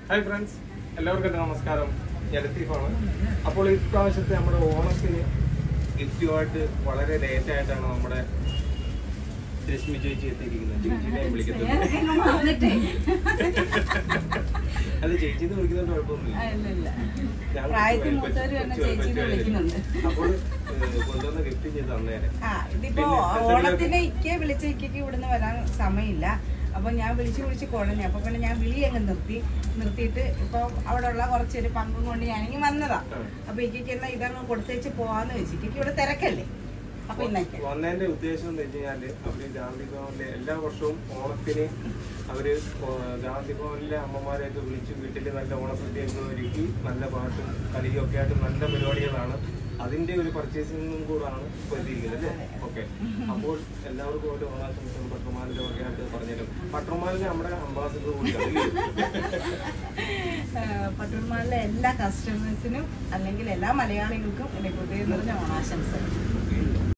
Hi friends, എല്ലാവർക്കും നമസ്കാരം. ഞാൻ ലത്തീഫാണ്. അപ്പോൾ ഇപ്രാവശ്യത്തെ നമ്മുടെ ഓണത്തിന് ഗിഫ്റ്റുമായിട്ട് വളരെ ലേറ്റ് ആയിട്ടാണ് നമ്മുടെ രശ്മി ചേച്ചി എത്തിയിരിക്കുന്നത്. ചേച്ചിനെ വിളിക്കുന്നത് അത് ചേച്ചിന്ന് വിളിക്കുന്നതുകൊണ്ട് കുഴപ്പമൊന്നുമില്ല. അപ്പോൾ കൊണ്ടുവന്ന ഗിഫ്റ്റ് ചെയ്ത് തന്നേരെ. ഇതിപ്പോ ഓണത്തിന് ഇക്കെ വിളിച്ച ഇക്കയ്ക്ക് ഇവിടുന്ന് വരാൻ സമയമില്ല. അപ്പൊ ഞാൻ വിളിച്ച് കുഴഞ്ഞു. അപ്പൊ പിന്നെ ഞാൻ വിളി അങ്ങ് നിർത്തിയിട്ട് ഇപ്പൊ അവിടെ ഉള്ള കുറച്ചൊരു പങ്കും കൊണ്ട് ഞാനിങ്ങി വന്നതാ. അപ്പൊ ഇക്കയ്ക്ക് എന്നാ ഇതങ്ങ് കൊടുത്തേച്ച് പോവാന്ന് വെച്ചു. ഇക്കയ്ക്ക് ഇവിടെ തിരക്കല്ലേ. അപ്പൊ ഇന്നൊക്കെ വന്നതിന്റെ ഉദ്ദേശം എന്ന് വെച്ച് കഴിഞ്ഞാല് അവര് ഗാന്ധി ഭവനിലെ എല്ലാ വർഷവും ഓണത്തിന് അവര് ഗാന്ധി ഭവനിലെ അമ്മമാരെയൊക്കെ വിളിച്ച് വീട്ടില് നല്ല ഓണസദ്യയൊക്കെ ഒരുക്കി നല്ല പാട്ടും കളിയും ഒക്കെ ആയിട്ട് നല്ല പരിപാടികളാണ്. അതിന്റെ ഒരു പർച്ചേസിംഗും കൂടാണ് ഇപ്പൊ എത്തിയിരിക്കുന്നത് അല്ലേ? ഓക്കെ. അപ്പോൾ എല്ലാവർക്കും ഒരു ഓണാശംസകൾ പട്ടർമാലിന്റെ ഒക്കെ ആയിട്ട് പറഞ്ഞുതരും. പട്ടർമാലിന് നമ്മുടെ അംബാസിഡർ കൂടിയാണ്. പട്ടർമാലിലെ എല്ലാ കസ്റ്റമേഴ്സിനും അല്ലെങ്കിൽ എല്ലാ മലയാളികൾക്കും എന്റെ ഹൃദയം നിറഞ്ഞ ഓണാശംസകൾ.